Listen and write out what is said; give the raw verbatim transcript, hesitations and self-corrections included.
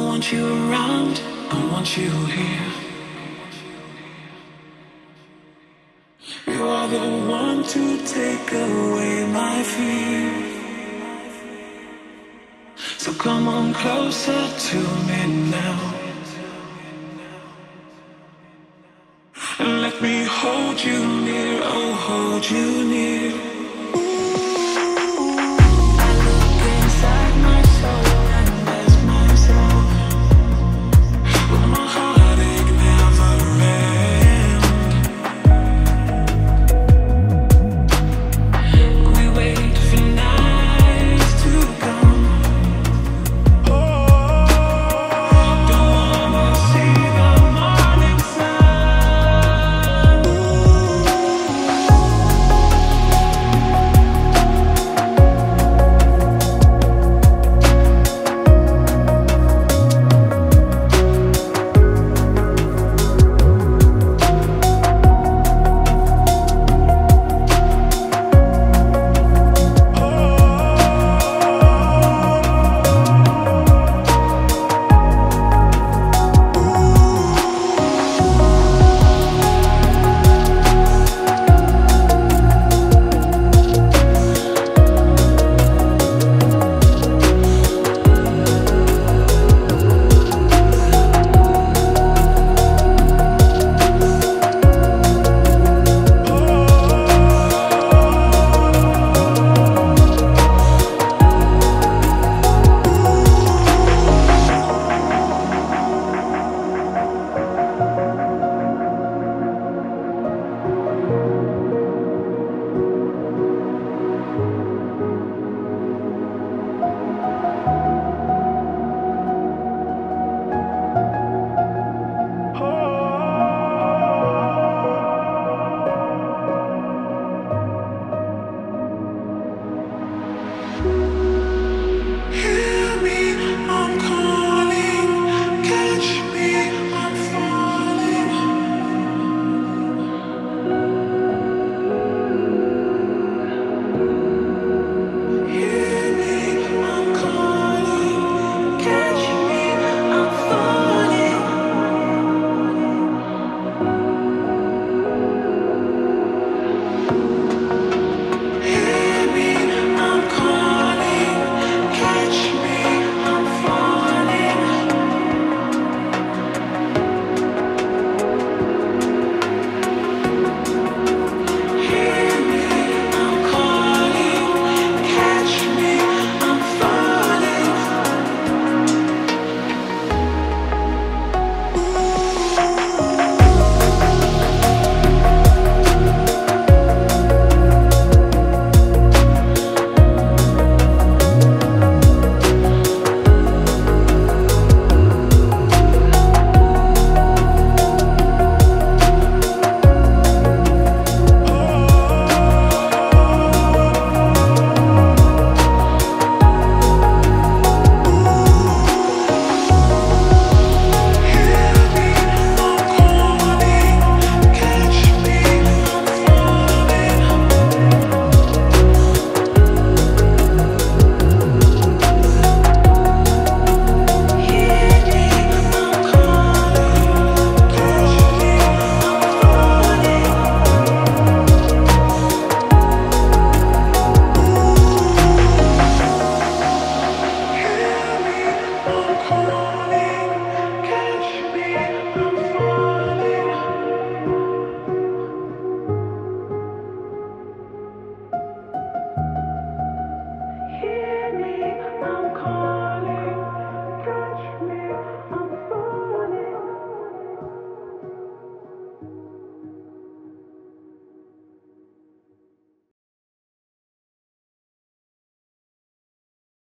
want you around, I want you here. You are the one to take away my fear. So come on closer to me now, and let me hold you near, oh hold you near. I look inside my soul and ask myself, will my heartache never end? We wait for nights to come. Don't wanna see the morning sun. Hear me, I'm calling. Catch me, I'm falling. Hear me, I'm calling. Catch me, I'm falling. Hear me, I'm calling. Catch me, I'm falling. Hear me, I'm calling. Catch me, I'm falling. I'm calling.